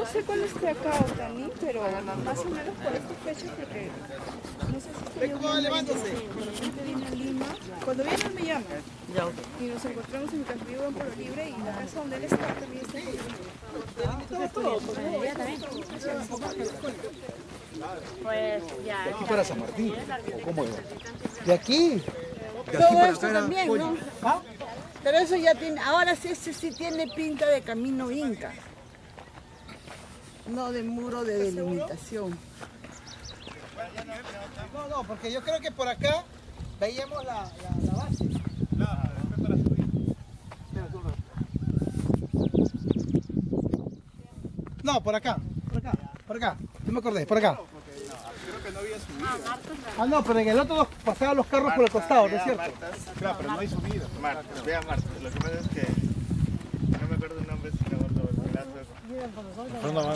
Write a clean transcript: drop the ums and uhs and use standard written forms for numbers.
No sé cuál esté acá, Otani, pero más o menos por esta fecha, porque no sé si estoy levantándose. De repente viene a Lima. Cuando viene él me llama. Y nos encontramos en mi casa, vivo en Pueblo Libre, y la casa donde él está también está en Pueblo Libre. Pues ya. ¿Aquí para San Martín? ¿O cómo es? ¿De aquí? Todo esto también, ¿no? ¿Ah? Pero eso ya tiene, ahora sí, ese sí tiene pinta de camino inca, no de muro de delimitación. No, porque yo creo que por acá veíamos la base. No, por acá. Yo me acordé, por acá. Creo que no había subido. Ah, no, pero en el otro pasaban los carros por el costado, ¿no es cierto? Claro, pero no hay subido. Martas, vea Martas. Lo que pasa es que no me acuerdo el nombre, sino lo